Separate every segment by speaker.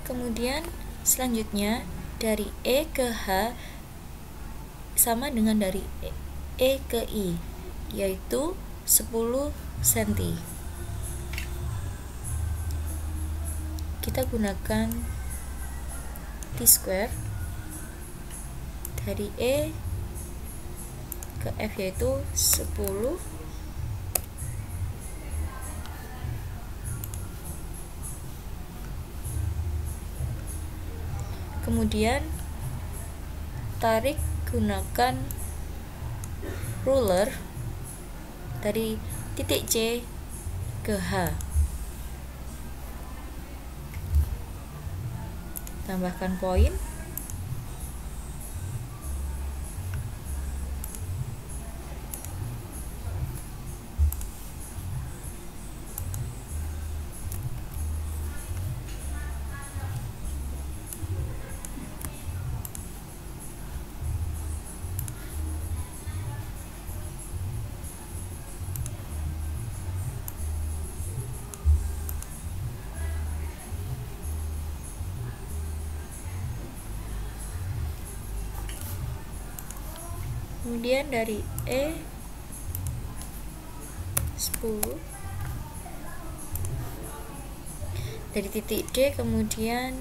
Speaker 1: Kemudian selanjutnya dari E ke H sama dengan dari E ke I, yaitu 10 cm. Kita gunakan T-square dari E ke F, yaitu 10. Kemudian tarik gunakan ruler dari titik C ke H. Tambahkan poin. Kemudian dari E 10, dari titik D kemudian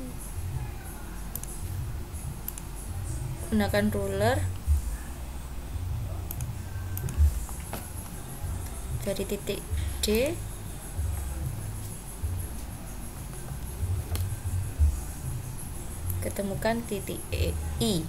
Speaker 1: gunakan ruler dari titik D ketemukan titik I.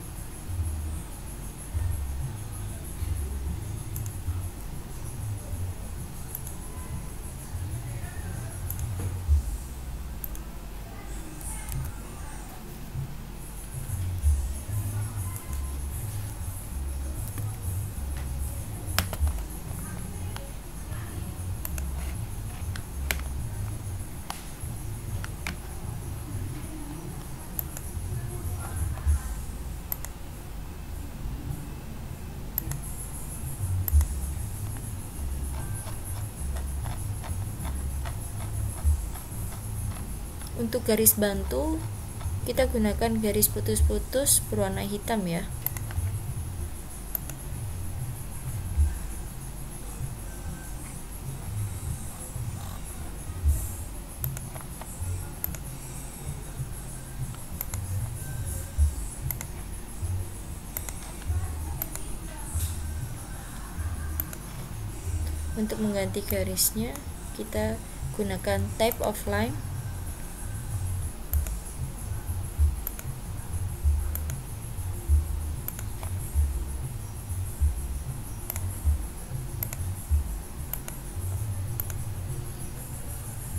Speaker 1: Untuk garis bantu, kita gunakan garis putus-putus berwarna hitam ya. Untuk mengganti garisnya, kita gunakan type of line.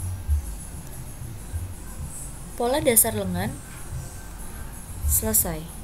Speaker 1: Pola dasar lengan selesai.